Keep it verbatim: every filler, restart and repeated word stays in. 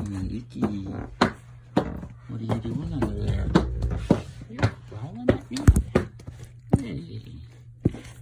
Icky. What are you doing under there? You're crawling at me? Hey.